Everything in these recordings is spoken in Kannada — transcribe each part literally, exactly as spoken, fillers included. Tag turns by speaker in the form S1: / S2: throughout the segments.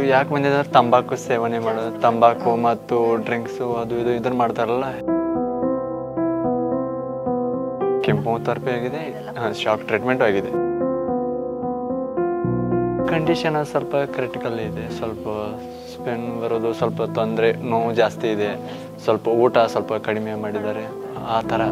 S1: ಯಾಕೆ ಬಂದಿದೆ ಅಂದ್ರೆ ತಂಬಾಕು ಸೇವನೆ ಮಾಡೋದು, ತಂಬಾಕು ಮತ್ತು ಡ್ರಿಂಕ್ಸು ಅದು ಇದು ಇದನ್ನು ಮಾಡ್ತಾರಲ್ಲ. ಕೆಮೊಥೆರಪಿ ಆಗಿದೆ, ಶಾಕ್ ಟ್ರೀಟ್ಮೆಂಟ್ ಆಗಿದೆ. ಕಂಡೀಷನ್ ಸ್ವಲ್ಪ ಕ್ರಿಟಿಕಲ್ ಇದೆ, ಸ್ವಲ್ಪ ಸ್ಪೆನ್ ಬರೋದು, ಸ್ವಲ್ಪ ತೊಂದರೆ, ನೋವು ಜಾಸ್ತಿ ಇದೆ, ಸ್ವಲ್ಪ ಊಟ ಸ್ವಲ್ಪ ಕಡಿಮೆ ಮಾಡಿದ್ದಾರೆ ಆ ಥರ.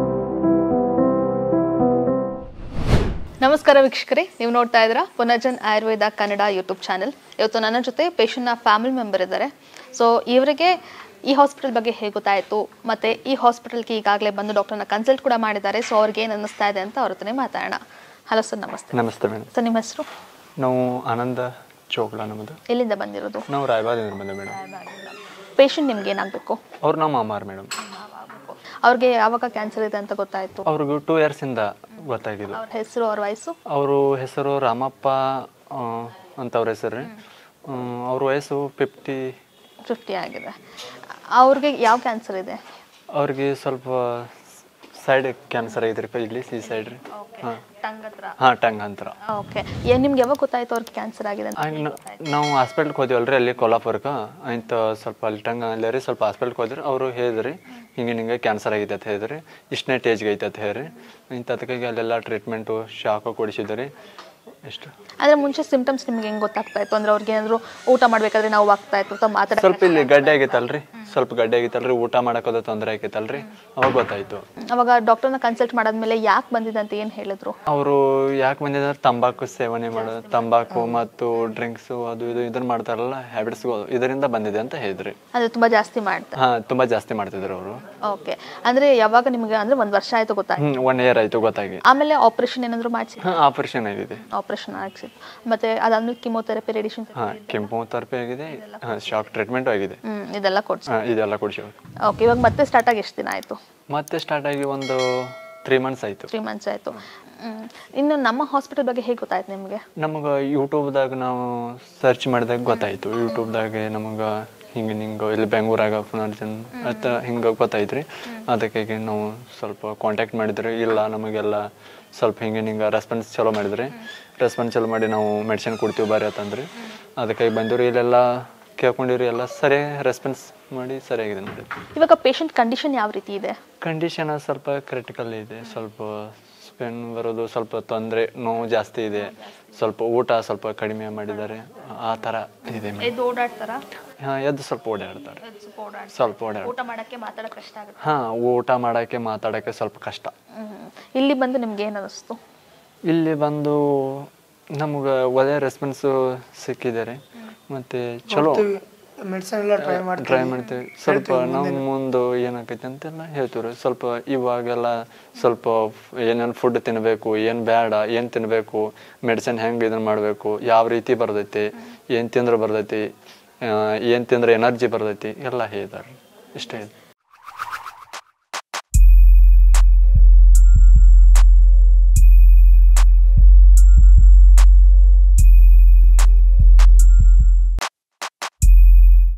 S2: ನಮಸ್ಕಾರ ವೀಕ್ಷಕರೇ, ನೀವು ನೋಡ್ತಾ ಇದ್ದೀರಾ ಪುನರ್ಜನ್ ಆಯುರ್ವೇದ ಕನ್ನಡ ಯೂಟ್ಯೂಬ್ ಚಾನೆಲ್. ಇವತ್ತು ನನ್ನ ಜೊತೆ ಪೇಷಂಟ್ನ ಫ್ಯಾಮಿಲಿ ಮೆಂಬರ್ ಇದ್ದಾರೆ. ಸೊ ಇವರಿಗೆ ಈ ಹಾಸ್ಪಿಟಲ್ ಬಗ್ಗೆ ಹೇಗೆ ಗೊತ್ತಾಯಿತು, ಮತ್ತು ಈ ಹಾಸ್ಪಿಟಲ್ಗೆ ಈಗಾಗಲೇ ಬಂದು ಡಾಕ್ಟರ್ನ ಕನ್ಸಲ್ಟ್ ಕೂಡ ಮಾಡಿದ್ದಾರೆ. ಸೊ ಅವ್ರಿಗೆ ಏನು ಅನ್ನಿಸ್ತಾ ಇದೆ ಅಂತ ಅವ್ರ ಹತ್ರನೇ ಮಾತಾಡೋಣ. ಹಲೋ ಸರ್, ನಮಸ್ತೆ.
S1: ನಮಸ್ತೆ ಮೇಡಮ್.
S2: ಸರ್, ನಿಮ್ಮ ಹೆಸರು?
S1: ನಾವು ಆನಂದ ಚೋಕ್ಲಾ ನಮ್ಮದು.
S2: ಎಲ್ಲಿಂದ ಬಂದಿರೋದು?
S1: ನಾವು ರಾಯಬಾಗದಿಂದ ಬಂದೆ ಮೇಡಮ್.
S2: ಪೇಷಂಟ್ ನಿಮ್ಗೆ ಏನಾಗಬೇಕು?
S1: ಅವ್ರು ನಮ್ಮ ಮಾಮಾರ್ ಮೇಡಮ್.
S2: ಅವ್ರಿಗೆ ಯಾವಾಗ ಕ್ಯಾನ್ಸರ್ ಇದೆ ಅಂತ ಗೊತ್ತಾಯಿತು?
S1: ಅವ್ರಿಗೂ ಟೂ ಇಯರ್ಸಿಂದ ಗೊತ್ತಾಗಿದೆ.
S2: ಅವ್ರ ಹೆಸರು, ಅವ್ರ ವಯಸ್ಸು?
S1: ಅವರು ಹೆಸರು ರಾಮಪ್ಪ ಅಂತ ಅವ್ರ ಹೆಸರು ರೀ. ಅವ್ರ ವಯಸ್ಸು ಫಿಫ್ಟಿ
S2: ಫಿಫ್ಟಿ ಆಗಿದೆ. ಅವ್ರಿಗೆ ಯಾವ ಕ್ಯಾನ್ಸರ್ ಇದೆ?
S1: ಅವ್ರಿಗೆ ಸ್ವಲ್ಪ ಸೈಡ್ ಕ್ಯಾನ್ಸರ್ ಐತ್ರಿ, ಇಲ್ಲಿ ಸಿ ಸೈಡ್ ರೀ. ಹಾಂ ಹಾಂ ಟಂಗ್ ಅಂತರ.
S2: ಓಕೆ, ನಿಮ್ಗೆ ಯಾವಾಗ ಗೊತ್ತಾಯ್ತು ಅವ್ರಿಗೆ ಕ್ಯಾನ್ಸರ್ ಆಗಿದೆ?
S1: ನಾವು ಹಾಸ್ಪಿಟ್ಲ್ಗೆ ಹೋದಿವಲ್ರಿ ಅಲ್ಲಿ ಕೊಲ್ಲಾಪುರಕ್ಕೆ, ಆಯ್ತು ಸ್ವಲ್ಪ ಅಲ್ಲಿ ಟಂಗ್ ಅಲ್ಲೇ ರೀ, ಸ್ವಲ್ಪ ಹಾಸ್ಪಿಟ್ಲ್ಗೆ ಹೋದ್ರಿ. ಅವರು ಹೇಳಿದ್ರಿ ಹಿಂಗೆ ಹಿಂಗೆ ಕ್ಯಾನ್ಸರ್ ಆಗೈತೆ ಅಂತ ಹೇಳಿದ್ರಿ, ಇಷ್ಟನೇ ಟೇಜ್ಗೆ ಐತೆ ಅಂತ ಹೇಳ್ರಿ. ಇಂಥ ಅದಕ್ಕಾಗಿ ಅಲ್ಲೆಲ್ಲ ಟ್ರೀಟ್ಮೆಂಟು ಶಾಖ ಕೊಡಿಸಿದ್ರಿ. ಎಷ್ಟು
S2: ಅಂದರೆ ಮುಂಚೆ ಸಿಂಪ್ಟಮ್ಸ್ ನಿಮ್ಗೆ ಹೆಂಗೆ ಗೊತ್ತಾಗ್ತಾ ಇತ್ತು? ಅಂದ್ರೆ ಅವ್ರಿಗೆ ಏನಾದರೂ ಊಟ ಮಾಡಬೇಕಾದ್ರೆ ನಾವು ಆಗ್ತಾ ಇತ್ತು ಅಥವಾ ಮಾತಾಡ
S1: ಸ್ವಲ್ಪ ಇಲ್ಲಿ ಗಡ್ಡೆ ಆಗೈತಲ್ರಿ, ಸ್ವಲ್ಪ ಗಡ್ಡೆ ಆಗೈತಲ್ರಿ, ಊಟ ಮಾಡೋಕೋದು ತೊಂದರೆ ಆಗೈತಲ್ರಿ, ಅವಾಗ ಗೊತ್ತಾಯ್ತು.
S2: ಅವಾಗ ಡಾಕ್ಟರ್ನ ಕನ್ಸಲ್ಟ್ ಮಾಡಾದ್ಮೇಲೆ ಯಾಕೆ ಬಂದಿದೆ ಅಂತ ಏನು ಹೇಳಿದ್ರು?
S1: ಅವರು ಯಾಕೆ ಬಂದಿದೆ ಅಂದ್ರೆ ತಂಬಾಕು ಸೇವನೆ ಮಾಡೋದು, ತಂಬಾಕು ಮತ್ತು ಡ್ರಿಂಕ್ಸು ಅದು ಇದು ಇದನ್ನು ಮಾಡ್ತಾರಲ್ಲ, ಹ್ಯಾಬಿಟ್ಸ್ಗಳು, ಇದರಿಂದ ಬಂದಿದೆ ಅಂತ ಹೇಳಿದ್ರಿ.
S2: ಅಂದರೆ ತುಂಬ ಜಾಸ್ತಿ ಮಾಡ್ತಾರೆ?
S1: ಹಾಂ, ತುಂಬ ಜಾಸ್ತಿ ಮಾಡ್ತಿದ್ರು ಅವರು.
S2: ಓಕೆ, ಅಂದರೆ ಯಾವಾಗ ನಿಮಗೆ ಅಂದರೆ ಒಂದು ವರ್ಷ ಆಯಿತು ಗೊತ್ತಾಯ್ತು?
S1: ಹ್ಞೂ, ಒನ್ ಇಯರ್ ಆಯಿತು ಗೊತ್ತಾಗಿ.
S2: ಆಮೇಲೆ ಆಪರೇಷನ್ ಏನಾದರೂ ಮಾಡಿಸಿ?
S1: ಹಾಂ, ಆಪರೇಷನ್ ಆಗಿದೆ.
S2: ಆಪರೇಷನ್ ಆಗಿಸಿತ್ತು. ಮತ್ತೆ ಅದಾದ್ಮೇಲೆ ಕಿಮೊಥೆರಪಿ, ರೇಡಿಯೇಷನ್?
S1: ಹಾಂ, ಕೆಮೊಥೆರಪಿ ಆಗಿದೆ, ಶಾಕ್ ಟ್ರೀಟ್ಮೆಂಟ್ ಆಗಿದೆ.
S2: ಹ್ಞೂ, ಇದೆಲ್ಲ ಕೊಡ್ಸಿ?
S1: ಹಾಂ, ಇದೆಲ್ಲ ಕೊಡಿಸಿ.
S2: ಓಕೆ, ಇವಾಗ ಮತ್ತೆ ಸ್ಟಾರ್ಟ್ ಆಗಿ ಎಷ್ಟು ದಿನ ಆಯಿತು?
S1: ಮತ್ತೆ ಸ್ಟಾರ್ಟ್ ಆಗಿ ಒಂದು ತ್ರೀ ಮಂತ್ಸ್ ಆಯಿತು.
S2: ತ್ರೀ ಮಂತ್ಸ್ ಆಯಿತು. ಇನ್ನು ನಮ್ಮ ಹಾಸ್ಪಿಟಲ್ ಬಗ್ಗೆ ಹೇಗೆ ಗೊತ್ತಾಯ್ತು ನಿಮಗೆ?
S1: ನಮಗೆ ಯೂಟ್ಯೂಬ್ದಾಗ ನಾವು ಸರ್ಚ್ ಮಾಡಿದಾಗ ಗೊತ್ತಾಯಿತು. ಯೂಟ್ಯೂಬ್ದಾಗ ನಮಗೆ ಹಿಂಗೆ ಹಿಂಗೆ ಇಲ್ಲಿ ಬೆಂಗಳೂರಾಗ ಪುನರ್ಜನ್ ಅಂತ ಹಿಂಗೆ ಗೊತ್ತಾಯ್ತು. ಅದಕ್ಕಾಗಿ ನಾವು ಸ್ವಲ್ಪ ಕಾಂಟ್ಯಾಕ್ಟ್ ಮಾಡಿದ್ರಿ. ಇಲ್ಲ ನಮಗೆಲ್ಲ ಸ್ವಲ್ಪ ಹಿಂಗೆ ಹಿಂಗೆ ರೆಸ್ಪಾನ್ಸ್ ಚಲೋ ಮಾಡಿದ್ರಿ. ರೆಸ್ಪಾನ್ಸ್ ಚಲೋ ಮಾಡಿ ನಾವು ಮೆಡಿಸಿನ್ ಕೊಡ್ತೀವಿ ಬರ್ರಿ ಅಂತಂದ್ರಿ. ಅದಕ್ಕಾಗಿ ಬಂದಿವ್ರಿ. ಇಲ್ಲೆಲ್ಲ ಕೇಳ್ಕೊಂಡಿವ್ರಿ, ಎಲ್ಲ ಸರಿ ರೆಸ್ಪಾನ್ಸ್ ಮಾಡಿ ಸರಿಯಾಗಿದೆ ನೋಡಿ.
S2: ಇವಾಗ ಪೇಷಂಟ್ ಕಂಡೀಷನ್ ಯಾವ ರೀತಿ ಇದೆ?
S1: ಕಂಡೀಷನ್ ಸ್ವಲ್ಪ ಕ್ರಿಟಿಕಲ್ ಇದೆ, ಸ್ವಲ್ಪ ಸ್ಪೆನ್ ಬರೋದು, ಸ್ವಲ್ಪ ತೊಂದರೆ, ನೋವು ಜಾಸ್ತಿ ಇದೆ, ಸ್ವಲ್ಪ ಊಟ ಸ್ವಲ್ಪ ಕಡಿಮೆ ಮಾಡಿದ್ದಾರೆ ಆ ಥರ ಇದೆ.
S2: ಎದ್ದು ಓಡಾಡ್ತಾರಾ?
S1: ಹಾಂ, ಎದ್ದು ಸ್ವಲ್ಪ ಓಡಾಡ್ತಾರೆ, ಸ್ವಲ್ಪ ಓಡಾಡ.
S2: ಊಟ ಮಾಡೋಕ್ಕೆ ಮಾತಾಡೋಕ್ಕೆ ಕಷ್ಟ ಆಗುತ್ತೆ?
S1: ಹಾಂ, ಊಟ ಮಾಡೋಕ್ಕೆ ಮಾತಾಡೋಕ್ಕೆ ಸ್ವಲ್ಪ ಕಷ್ಟ.
S2: ಇಲ್ಲಿ ಬಂದು ನಿಮ್ಗೆ ಏನು ಅನ್ನಿಸ್ತು?
S1: ಇಲ್ಲಿ ಬಂದು ನಮ್ಗೆ ಒಳ್ಳೆಯ ರೆಸ್ಪಾನ್ಸು ಸಿಕ್ಕಿದ್ದಾರೆ. ಮತ್ತು ಚಲೋ
S3: ಮೆಡಿಸಿನ್ ಎಲ್ಲ ಟ್ರೈ ಮಾಡ್ತೀವಿ
S1: ಟ್ರೈ ಮಾಡ್ತೀವಿ ಸ್ವಲ್ಪ ನಮ್ಮ ಮುಂದೆ ಏನಾಕೈತೆ ಅಂತೆಲ್ಲ ಹೇಳ್ತೀವಿ. ಸ್ವಲ್ಪ ಇವಾಗೆಲ್ಲ ಸ್ವಲ್ಪ ಏನೇನು ಫುಡ್ ತಿನ್ನಬೇಕು, ಏನು ಬೇಡ, ಏನು ತಿನ್ನಬೇಕು, ಮೆಡಿಸಿನ್ ಹೆಂಗೆ ಇದನ್ನು ಮಾಡಬೇಕು, ಯಾವ ರೀತಿ ಬರ್ತೈತಿ, ಏನು ತಿಂದ್ರೆ ಬರ್ತೈತಿ, ಏನು ತಿಂದ್ರೆ ಎನರ್ಜಿ ಬರ್ತೈತಿ ಎಲ್ಲ ಹೇಳ್ತಾರೆ. ಇಷ್ಟ ಇದೆ.